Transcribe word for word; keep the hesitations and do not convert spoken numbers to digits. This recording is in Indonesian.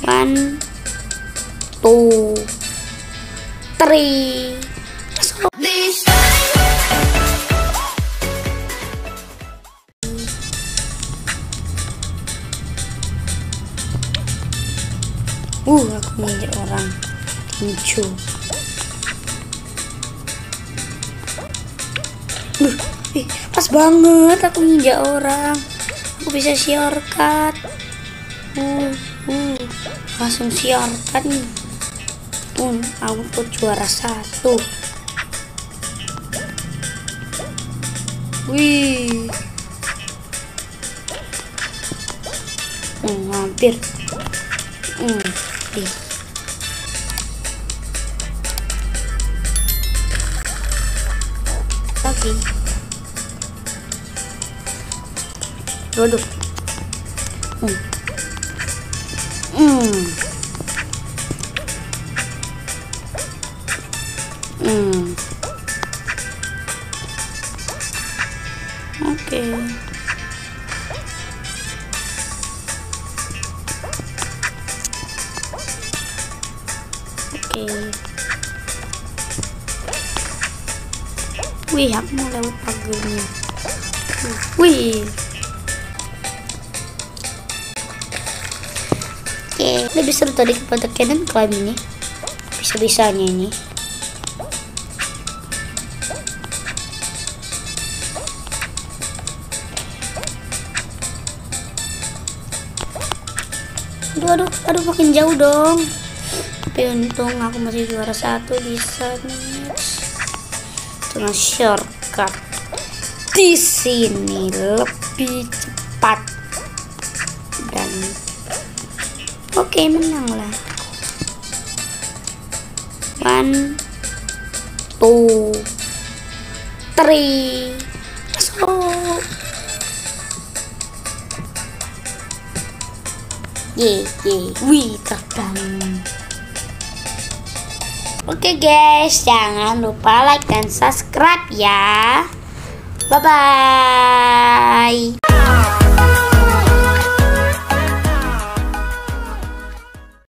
One, two, three. Let's go. Uh, aku nginjek orang tinju. Uh, eh, pas banget aku nginjak orang. Aku bisa shortcut. Uh, uh, langsung shortcut nih. Uh, aku tuh juara satu. Wih. Hmm, hampir. Hmm, ih. Lagi. Duduk. Hmm. Hmm. Hmm. Oke. Okay. Oke. Wih, aku mau lewat pagarnya. Wih. Oke, lebih seru tadi kepada Canon Club ini. Bisa-bisanya ini. Aduh, aduh, aduh, makin jauh dong. Tapi untung aku masih juara satu, bisa nih dengan shortcut di sini lebih cepat dan oke, okay, menang lah. One, two, three, let's go. Ye, ye, wih, terbang. Oke guys, jangan lupa like dan subscribe ya. Bye bye.